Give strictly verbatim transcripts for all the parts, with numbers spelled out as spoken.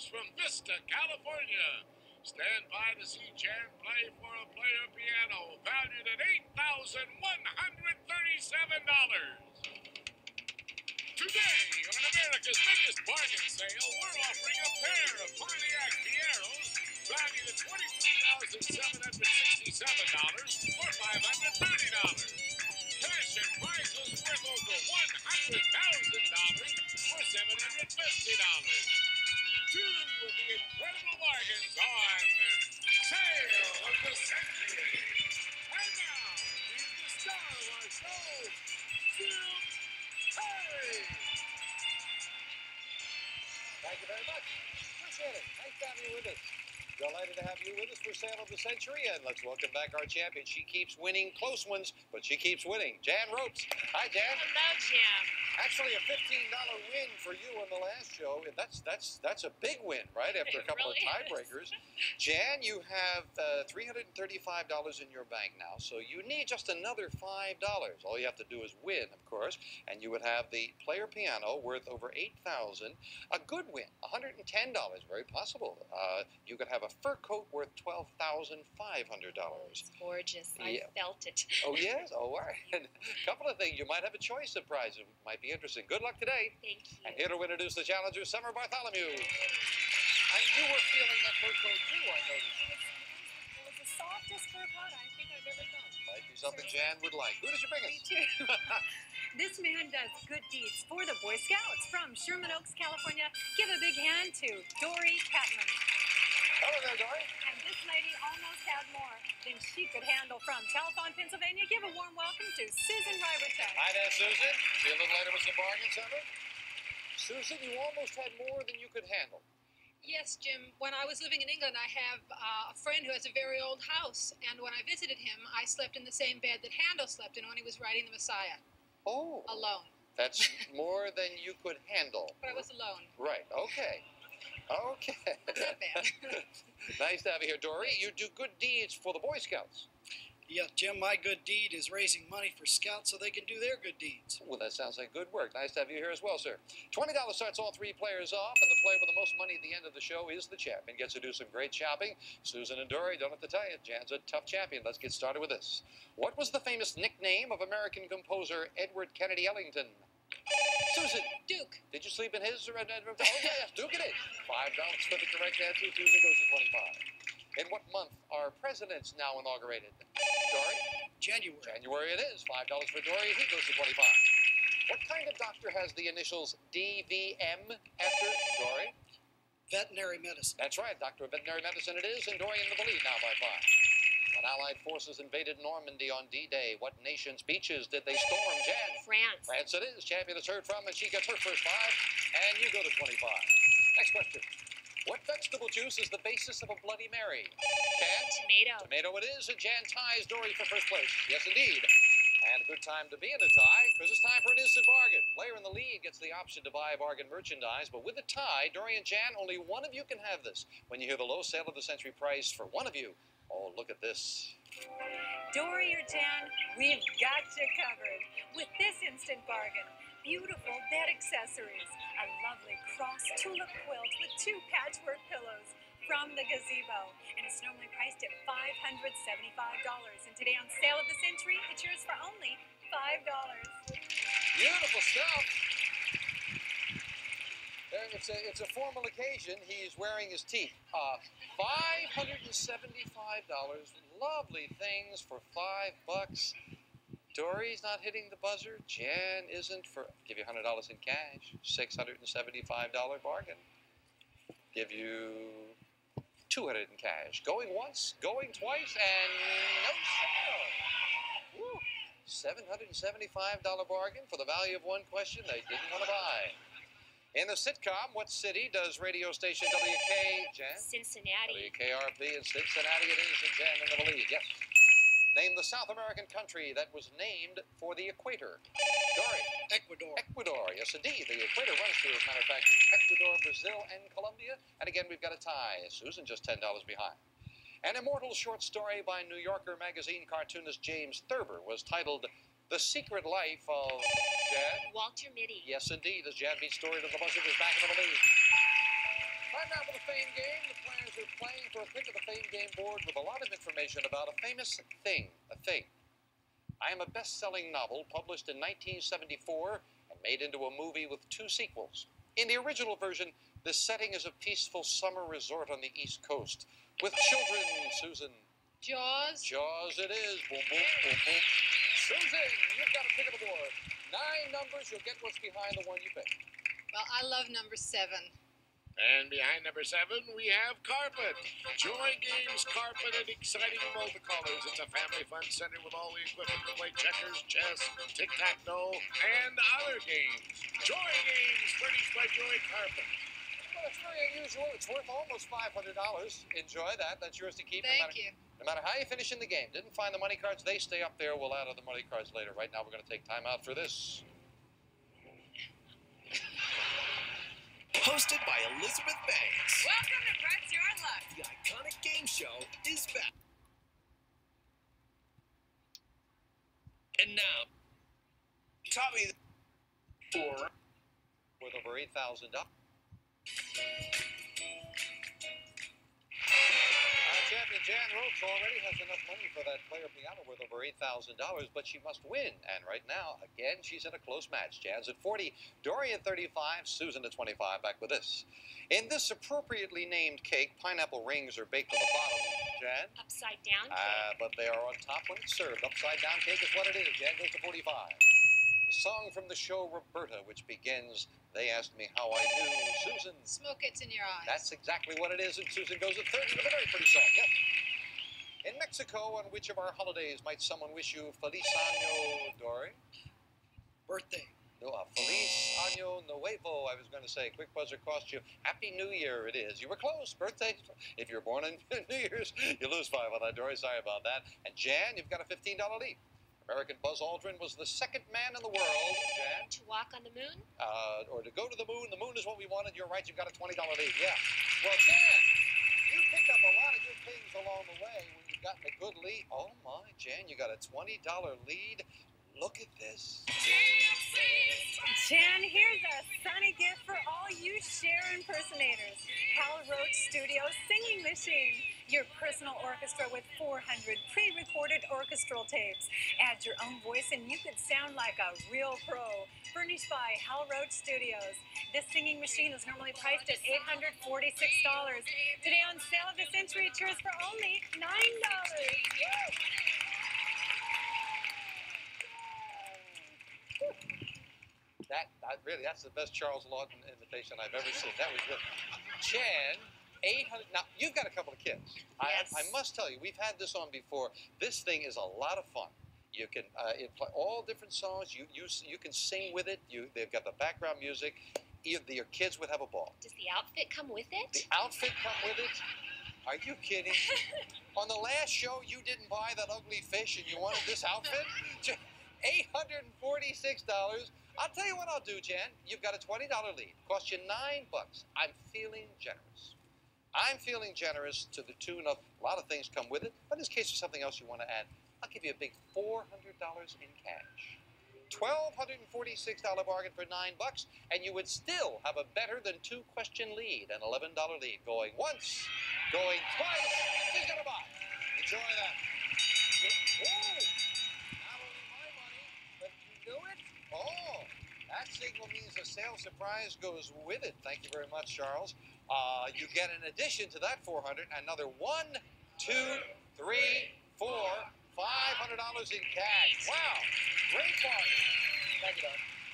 from Vista, California. Stand by to see Jan play for a player piano valued at eight thousand one hundred thirty-seven dollars. Today, on America's biggest bargain sale, we're offering a pair of Pontiac Pieros valued at twenty-three thousand seven hundred sixty-seven dollars for five hundred thirty dollars. Cash and prizes worth over one hundred thousand dollars for seven hundred fifty dollars. Two of the incredible bargains on Sale of the Century. And now, here's the star of our show, Jim Perry. Thank you very much. Appreciate it. Nice to have you with us. Delighted to have you with us for Sale of the Century. And let's welcome back our champion. She keeps winning close ones, but she keeps winning. Jan Ropes. Hi, Jan. Hello, Jim. Actually, a fifteen dollar win for you on the last show. That's that's that's a big win, right? After It a couple really of tiebreakers. Jan, you have uh, three hundred thirty-five dollars in your bank now, so you need just another five dollars. All you have to do is win, of course, and you would have the player piano worth over eight thousand dollars. A good win, one hundred ten dollars, very possible. Uh, you could have a fur coat worth twelve thousand five hundred dollars. It's gorgeous. Yeah. I felt it. Oh, yes? Oh, all right. And a couple of things. You might have a choice of prizes. Might be interesting. Good luck today. Thank you. And here to introduce the challenger, Summer Bartholomew. And you were feeling that fur coat too, I noticed. It was the softest fur coat I think I've ever known. Might be something Jan would like. Who did you bring us? Me too. This man does good deeds for the Boy Scouts from Sherman Oaks, California. Give a big hand to Dory Catlin. Hello there, Dory. And this lady almost had more than she could handle from Telephone, Pennsylvania. Give a warm welcome to Susan Riverton. Hi there, Susan. See you a little later with some bargains, Summer. Susan, you almost had more than you could handle. Yes, Jim. When I was living in England, I have uh, a friend who has a very old house, and when I visited him, I slept in the same bed that Handel slept in when he was writing the Messiah, Oh. alone. That's more than you could handle. But I was alone. Right, okay. Okay. Not bad. Nice to have you here, Dory. You do good deeds for the Boy Scouts. Yeah, Jim, my good deed is raising money for Scouts so they can do their good deeds. Well, that sounds like good work. Nice to have you here as well, sir. twenty dollars starts all three players off, and the player with the most money at the end of the show is the champion. Gets to do some great shopping. Susan and Dory, don't have to tell you, Jan's a tough champion. Let's get started with this. What was the famous nickname of American composer Edward Kennedy Ellington? Susan, Duke. did you sleep in his? Oh, yes, Duke it is. Five dollars for the correct answer. Susan goes to twenty-five. In what month are presidents now inaugurated? Dory? January. January it is. Five dollars for Dory. He goes to twenty-five. What kind of doctor has the initials D V M after Dory? Veterinary medicine. That's right. Doctor of Veterinary Medicine it is, and Dory in the lead now by five. When Allied forces invaded Normandy on D-Day, what nation's beaches did they storm, Jan? France. France it is. Champion is heard from, and she gets her first five, and you go to twenty-five. Next question. What vegetable juice is the basis of a Bloody Mary? Jan? Tomato. Tomato it is, and Jan ties Dory for first place. Yes, indeed. And a good time to be in a tie, because it's time for an instant bargain. Player in the lead gets the option to buy bargain merchandise, but with a tie, Dory and Jan, only one of you can have this. When you hear the low sale of the century price for one of you, oh, look at this. Dory or Jan, we've got you covered with this instant bargain. Beautiful bed accessories, a lovely cross tulip quilt with two patchwork pillows from the Gazebo, and it's normally priced at five hundred seventy-five dollars. And today on Sale of the Century, it's yours for only five dollars. Beautiful stuff. There, It's a, it's a formal occasion. He's wearing his teeth. Uh, five hundred seventy-five dollars. Lovely things for five bucks. Dory's not hitting the buzzer. Jan isn't for. Give you one hundred dollars in cash. six hundred seventy-five dollars bargain. Give you two hundred dollars in cash. Going once, going twice, and no sale. Woo. seven hundred seventy-five dollars bargain for the value of one question they didn't want to buy. In the sitcom, what city does radio station W K, Jan? Cincinnati. W K R P in Cincinnati it is, and Jan in the lead, yes. Name the South American country that was named for the equator. Dory. Ecuador. Ecuador, yes indeed. The equator runs through, as a matter of fact, Ecuador, Brazil, and Colombia. And again, we've got a tie. Susan just ten dollars behind. An immortal short story by New Yorker magazine cartoonist James Thurber was titled The Secret Life of Jan. Walter Mitty. Yes, indeed. As Jan beats Dory to the buzzer, is back in the lead. Time now for the Fame Game. The players are playing for a pick of the Fame Game board with a lot of information about a famous thing, a thing. I Am a Best-Selling Novel published in nineteen seventy-four and made into a movie with two sequels. In the original version, the setting is a peaceful summer resort on the East Coast with children. Susan. Jaws. Jaws it is. Boom, boom, boom, boom. Susan, you've got a pick of the board. Nine numbers, you'll get what's behind the one you pick. Well, I love number seven. And behind number seven, we have Carpet. Joy Games Carpet and exciting multicolors. It's a family fun center with all the equipment to play checkers, chess, tic-tac-toe, and other games. Joy Games, furnished by Joy Carpet. Well, it's very unusual. It's worth almost five hundred dollars. Enjoy that. That's yours to keep. Thank no matter, you. No matter how you finish in the game. Didn't find the money cards. They stay up there. We'll add other money cards later. Right now, we're going to take time out for this. Hosted by Elizabeth Banks. Welcome to Press Your Luck. The iconic game show is back. And now, Tommy for Worth over eight thousand dollars. Champion Jan Roach already has enough money for that player piano worth over eight thousand dollars, but she must win. And right now, again, she's in a close match. Jan's at forty, Dory at thirty-five, Susan at twenty-five. Back with this. In this appropriately named cake, pineapple rings are baked on the bottom. Jan? Upside down Ah, cake. uh, but they are on top when it's served. Upside down cake is what it is. Jan goes to forty-five. The song from the show Roberta, which begins, They Asked Me How I Knew. Susan? Smoke gets in your eyes. That's exactly what it is, and Susan goes at thirty with a very pretty song. Yes. In Mexico, on which of our holidays might someone wish you Feliz Año, Dory? Birthday. No, uh, Feliz Año Nuevo, I was going to say. Quick buzzer cost you. Happy New Year, it is. You were close. Birthday. If you're born in New Year's, you lose five on that, Dory. Sorry about that. And Jan, you've got a fifteen dollar lead. American Buzz Aldrin was the second man in the world, Jan. To walk on the moon? Uh, or to go to the moon. The moon is what we wanted. You're right. You've got a twenty dollar lead. Yeah. Well, Jan, you picked up a lot of good things along the way when you've gotten a good lead. Oh, my, Jan, you got a twenty dollar lead. Look at this. Jan, here's a sunny gift for all you Cher impersonators. Hal Roach Studio Singing Machine. Your personal orchestra with four hundred pre-recorded orchestral tapes. Add your own voice and you could sound like a real pro. Furnished by Hal Roach Studios. This singing machine is normally priced at eight hundred forty-six dollars. Today on sale at the Century Tours for only nine dollars. That, that really, that's the best Charles Lawton invitation I've ever seen. That was good. Jan, eight hundred. Now, you've got a couple of kids. Yes. I, I must tell you, we've had this on before. This thing is a lot of fun. You can uh, it play all different songs. You you you can sing with it. You they've got the background music. You, your kids would have a ball. Does the outfit come with it? The outfit come with it. Are you kidding? On the last show, you didn't buy that ugly fish, and you wanted this outfit. Eight hundred and forty-six dollars. I'll tell you what I'll do, Jan. You've got a twenty dollar lead. Cost you nine bucks. I'm feeling generous. I'm feeling generous to the tune of a lot of things come with it. But in this case, there's something else you want to add. I'll give you a big four hundred dollars in cash. twelve forty-six dollar bargain for nine bucks, and you would still have a better than two question lead, an eleven dollar lead. Going once, going twice. Who's gonna buy? Enjoy that. Oh, not only my money, but you knew it. Oh, that signal means a sales surprise goes with it. Thank you very much, Charles. Uh, you get in addition to that four hundred, another one, two, three, four, five hundred dollars in cash. Wow, great bargain. Thank you, Doc.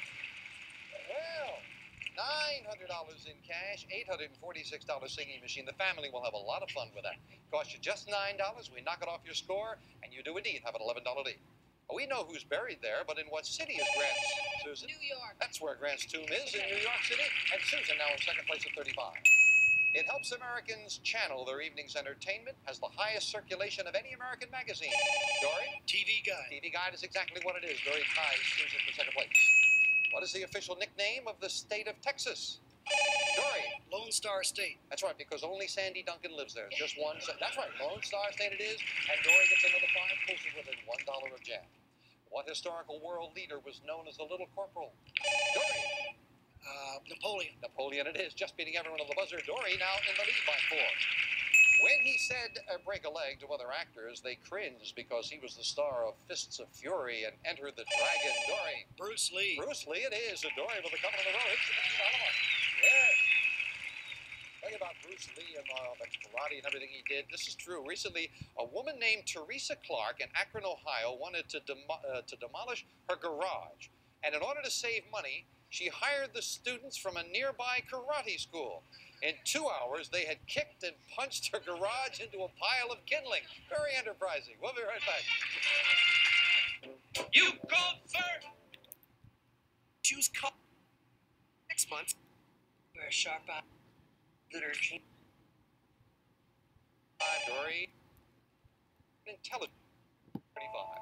Well, nine hundred dollars in cash, eight hundred forty-six dollar singing machine. The family will have a lot of fun with that. Cost you just nine dollars. We knock it off your score, and you do indeed have an eleven dollar lead. We know who's buried there, but in what city is Grant's, Susan? New York. That's where Grant's tomb is, in New York City. And Susan now in second place at thirty-five. It helps Americans channel their evening's entertainment, has the highest circulation of any American magazine. Dory? T V Guide. T V Guide is exactly what it is. Dory ties Susan for second place. What is the official nickname of the state of Texas? Dory? Lone Star State. That's right, because only Sandy Duncan lives there. Just one. That's right, Lone Star State it is. And Dory gets another five, pulls it within one dollar of Jan. What historical world leader was known as the Little Corporal? Dory? Uh, Napoleon. Napoleon it is, just beating everyone on the buzzer. Dory now in the lead by four. When he said uh, break a leg to other actors, they cringed because he was the star of Fists of Fury and Enter the Dragon. Dory. Bruce Lee. Bruce Lee it is. So Dory with a couple in a row. Hits the fifteen dollar mark. Yes. Think about Bruce Lee and uh, the karate and everything he did. This is true. Recently, a woman named Teresa Clark in Akron, Ohio, wanted to, demo uh, to demolish her garage. And in order to save money, she hired the students from a nearby karate school. In two hours, they had kicked and punched her garage into a pile of kindling. Very enterprising. We'll be right back. You called, sir? Choose call. Six months. Wear sharp eye. Liturgy. Five, Dory. Intelligent. thirty-five.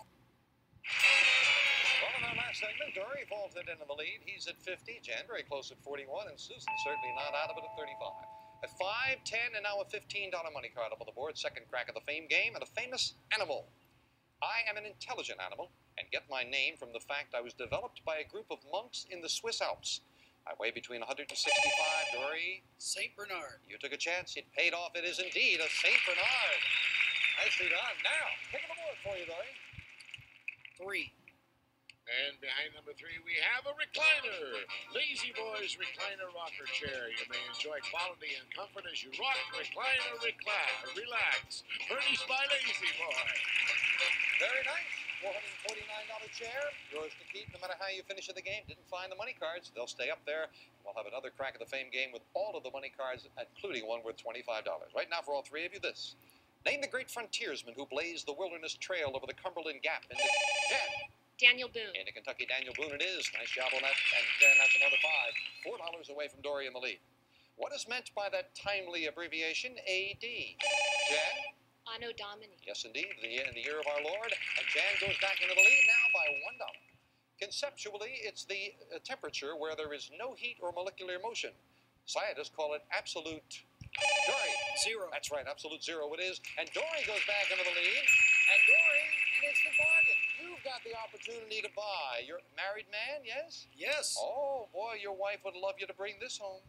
Well, in our last segment, Dory vaulted into the lead. He's at fifty. Jan very close at forty-one. And Susan certainly not out of it at thirty-five. At five, ten, and now a fifteen dollar money card up on the board. Second crack of the fame game and a famous animal. I am an intelligent animal and get my name from the fact I was developed by a group of monks in the Swiss Alps. I weigh between one hundred sixty-five. Dory. Saint Bernard. You took a chance. It paid off. It is indeed a Saint Bernard. Nicely done. Now, pick on the board for you, Dory. Three. And behind number three, we have a recliner. Lazy Boy's recliner rocker chair. You may enjoy quality and comfort as you rock, recliner, recline, relax. Furnished by Lazy Boy. Very nice. four hundred forty-nine dollar chair. Yours to keep no matter how you finish in the game. Didn't find the money cards. They'll stay up there. We'll have another crack of the fame game with all of the money cards, including one worth twenty-five dollars. Right now, for all three of you, this. Name the great frontiersman who blazed the wilderness trail over the Cumberland Gap in the... Jan. Daniel Boone. Into Kentucky, Daniel Boone it is. Nice job on that. And Jan has another five. Four dollars away from Dory in the lead. What is meant by that timely abbreviation, A D? Jan? Anno Domini. Yes, indeed. The, in the year of our Lord. And Jan goes back into the lead now by one dollar. Conceptually, it's the uh, temperature where there is no heat or molecular motion. Scientists call it absolute... Dory. Zero. That's right, absolute zero it is. And Dory goes back into the lead. And Dory, an instant bargain. You've got the opportunity to buy. You're a married man, yes? Yes. Oh, boy, your wife would love you to bring this home.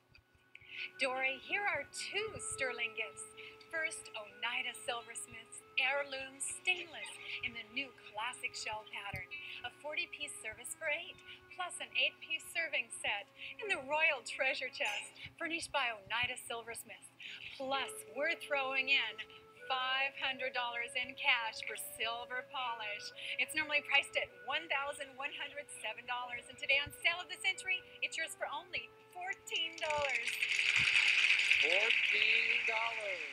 Dory, here are two sterling gifts. First, Oneida Silversmith's Heirloom Stainless in the new classic shell pattern. A forty-piece service for eight, plus an eight-piece serving set in the Royal Treasure Chest, furnished by Oneida Silversmith. Plus, we're throwing in five hundred dollars in cash for silver polish. It's normally priced at one thousand one hundred seven dollars, and today on Sale of the Century, it's yours for only fourteen dollars. fourteen dollars.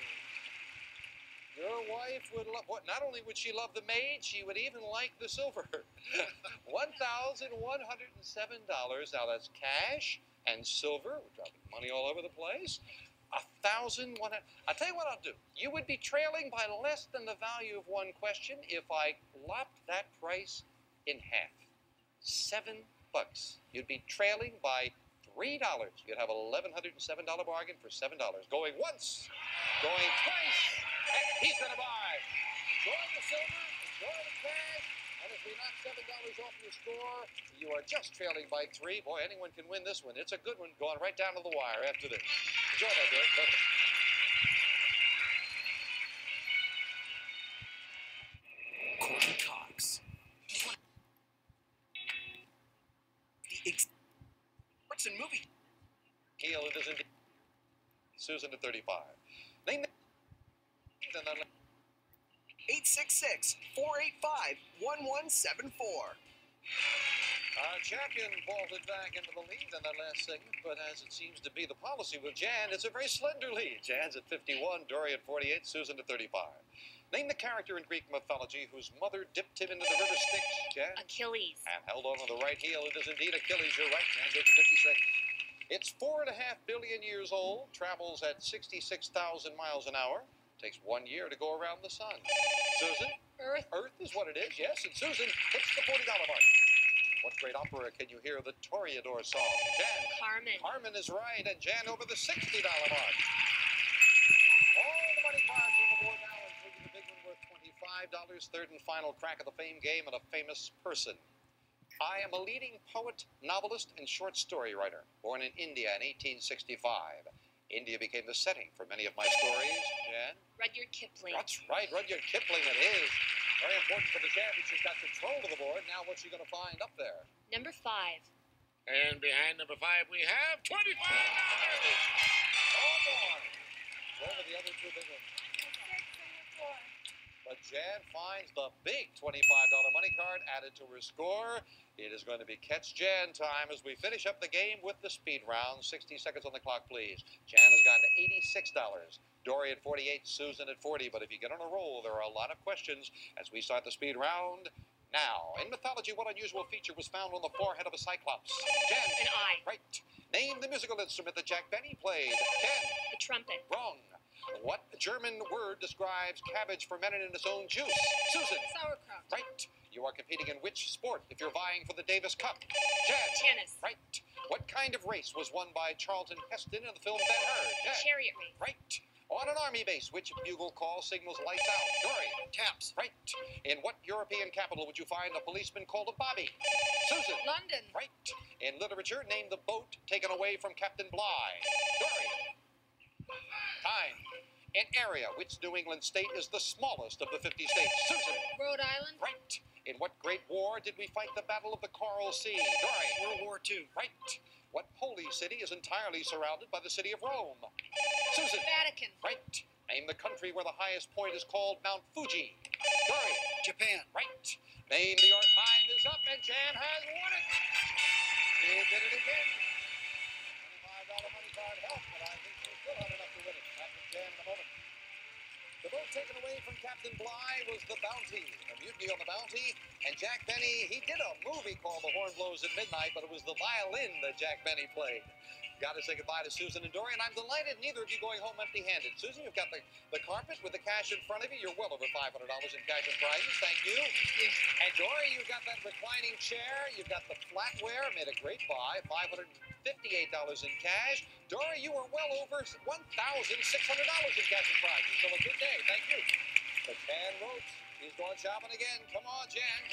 Your wife would love, what, not only would she love the maid, she would even like the silver. one thousand one hundred seven dollars. Now that's cash and silver. We're dropping money all over the place. A thousand one hundred. I'll tell you what I'll do. You would be trailing by less than the value of one question if I lopped that price in half. Seven bucks. You'd be trailing by three dollars. You'd have an eleven hundred seven dollar bargain for seven dollars. Going once, going twice, and he's going to buy. Enjoy the silver, enjoy the cash, and if we knock seven dollars off your score, you are just trailing by three. Boy, anyone can win this one. It's a good one, going right down to the wire after this. Enjoy that, Derek. Lovely. Courtney Cox. The ex- Sports and movie. Heel, it is indeed. Susan at thirty-five. Name the... eight six six, four eight five, one one seven four. Our champion vaulted back into the lead in that last segment, but as it seems to be the policy with Jan, it's a very slender lead. Jan's at fifty-one, Dory at forty-eight, Susan at thirty-five. Name the character in Greek mythology whose mother dipped him into the river Styx, Jan? Achilles. And held on to the right heel. It is indeed Achilles. You're right, Jan goes to fifty-six. It's four and a half billion years old, travels at sixty-six thousand miles an hour. Takes one year to go around the sun. Susan? Earth. Earth is what it is, yes. And Susan hits the forty dollar mark. What great opera can you hear the Toreador song? Jan? Carmen. Carmen is right, and Jan over the sixty dollar mark. All the money cards on the board now, including the big one worth twenty-five dollars. Third and final crack of the fame game and a famous person. I am a leading poet, novelist, and short story writer, born in India in eighteen sixty-five. India became the setting for many of my stories. Jan? Rudyard Kipling. That's right, Rudyard Kipling it is. Very important for the champ. She's got control of the board. Now what's she going to find up there? Number five. And behind number five, we have twenty-five dollars. Oh, boy. Where were the other two big ones? But Jan finds the big twenty-five dollar money card added to her score. It is going to be Catch Jan time as we finish up the game with the speed round. sixty seconds on the clock, please. Jan has gone to eighty-six dollars. Dory at forty-eight, Susan at forty. But if you get on a roll, there are a lot of questions as we start the speed round now. In mythology, what unusual feature was found on the forehead of a cyclops? Jan. An eye. Right. Name the musical instrument that Jack Benny played. Jan. A trumpet. Wrong. What German word describes cabbage fermented in its own juice? Susan. Sauerkraut. Right. You are competing in which sport if you're vying for the Davis Cup? Jan. Tennis. Right. What kind of race was won by Charlton Heston in the film Ben-Hur? Jan. Chariot race. Right. On an army base, which bugle call signals lights out? Dory. Taps. Right. In what European capital would you find a policeman called a bobby? Susan. London. Right. In literature, name the boat taken away from Captain Bligh. Dory. Time. In area, which New England state is the smallest of the fifty states? Susan. Rhode Island. Right. In what great war did we fight the Battle of the Coral Sea? Dory. World War Two. Right. What holy city is entirely surrounded by the city of Rome? Susan. Vatican. Right. Name the country where the highest point is called Mount Fuji. Dory. Japan. Right. Name the your time is up and Jan has won it. She did it again. twenty-five dollar money card helped, but I think she still had enough to win it. Back with Jan in a moment. The boat taken away from Captain Bligh was the Bounty, a mutiny on the Bounty, and Jack Benny, he did a movie called The Horn Blows at Midnight, but it was the violin that Jack Benny played. Got to say goodbye to Susan and Dory, and I'm delighted neither of you going home empty-handed. Susan, you've got the, the carpet with the cash in front of you. You're well over five hundred dollars in cash and prizes. Thank you. Thank you. And Dory, you've got that reclining chair. You've got the flatware. Made a great buy, five hundred fifty-eight dollars in cash. Dory, you are well over one thousand six hundred dollars in cash and prizes. So a good day. Thank you. But Jan Roach, he's going shopping again. Come on, Jan.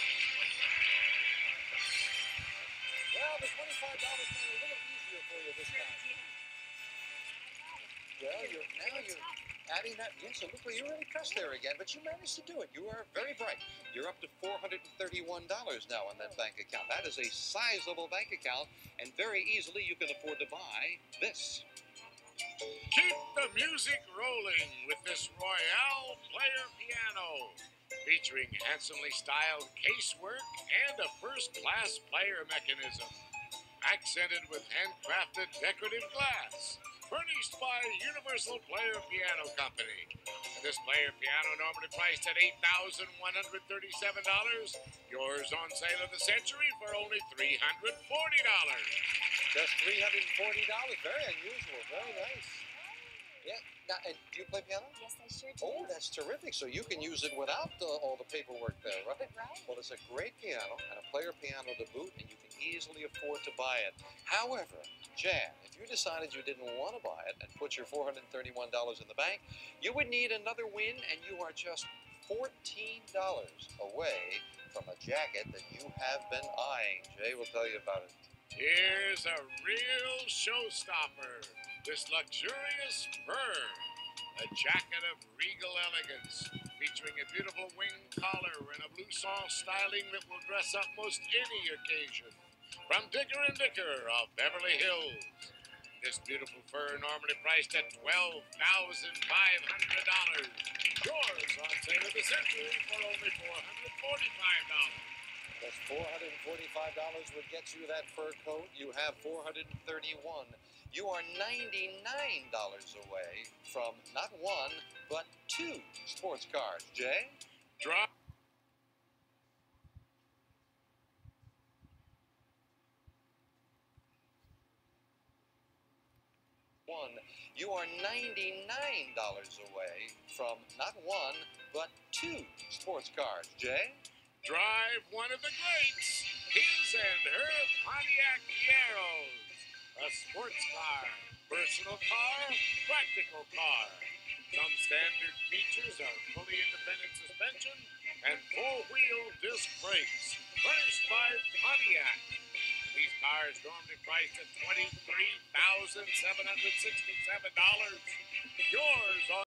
Well, the twenty-five dollars made it a little easier for you this time. Well, you're, now you're adding that. Yes, it looks like you're really pressed there again, but you managed to do it. You are very bright. You're up to four hundred thirty-one dollars now on that bank account. That is a sizable bank account, and very easily you can afford to buy this. Keep the music rolling with this Royale Player Piano, featuring handsomely styled casework and a first-class player mechanism, accented with handcrafted decorative glass, furnished by Universal Player Piano Company. This player piano normally priced at eight thousand one hundred thirty-seven dollars. Yours on sale of the century for only three hundred forty dollars. Just three hundred forty dollars. Very unusual. Very nice. Yeah. Now, and do you play piano? Yes, I sure do. Oh, that's terrific. So you can use it without the, all the paperwork there, right? Right. Well, it's a great piano and a player piano to boot, and you can easily afford to buy it. However, Jan, if you decided you didn't want to buy it and put your four hundred thirty-one dollars in the bank, you would need another win, and you are just fourteen dollars away from a jacket that you have been eyeing. Jay will tell you about it. Here's a real showstopper. This luxurious fur, a jacket of regal elegance, featuring a beautiful wing collar and a blouson styling that will dress up most any occasion. From Dicker and Dicker of Beverly Hills. This beautiful fur normally priced at twelve thousand five hundred dollars. Yours on sale of the century for only four hundred forty-five dollars. That's four hundred forty-five dollars would get you that fur coat. You have four hundred thirty-one dollars. You are ninety-nine dollars away from not one, but two sports cars. Jay? Drop. One. You are ninety-nine dollars away from not one, but two sports cars. Jay? Drive one of the greats, his and her Pontiac Fieros. A sports car, personal car, practical car. Some standard features are fully independent suspension and four-wheel disc brakes. Furnished by Pontiac. These cars normally priced at twenty-three thousand seven hundred sixty-seven dollars. Yours on